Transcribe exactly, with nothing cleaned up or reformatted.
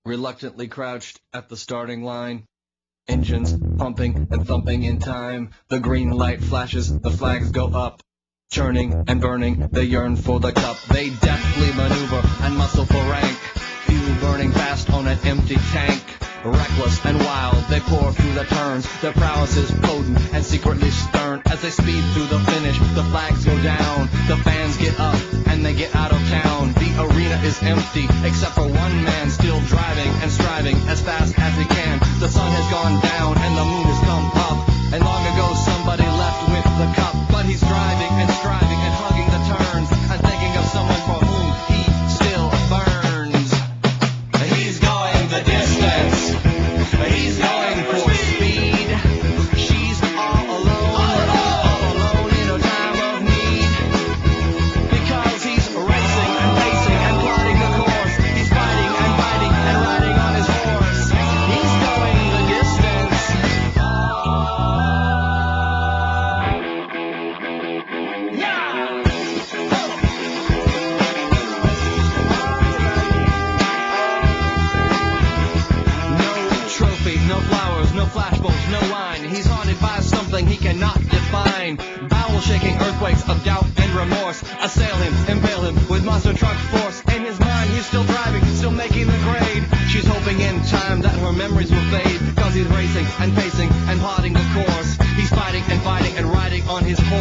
reluctantly crouched at the starting line. Engines pumping and thumping in time. The green light flashes, the flags go up. Churning and burning, they yearn for the cup. They deftly maneuver and muscle for rank. Fuel burning fast on an empty tank. Reckless and wild, they pour through the turns. Their prowess is potent and secretly stern. As they speed through the finish, the flags go down. The fans get up and they get out of town. The arena is empty, except for one man still driving and striving as fast as he can. The sun has gone down and the moon has come up. And long ago somebody left with the cup. But he's driving and striving and hugging the turns and thinking of someone for whom he still burns. He's going the distance. He's going for speed. She's all alone, all alone in a time of need. Because he's racing and pacing and plotting the course. He's fighting and fighting and riding on his horse. He's going the distance. Yeah! No trophy, no flowers, no flashbulbs, no wine. He's haunted by something he cannot define. Bowel-shaking earthquakes of doubt and remorse assail him, impale him with monster truck force. In his mind, he's still driving, still making the grade. She's hoping in time that her memories will fade. Cause he's racing and pacing and plotting the course. He's fighting and fighting and riding on his horse.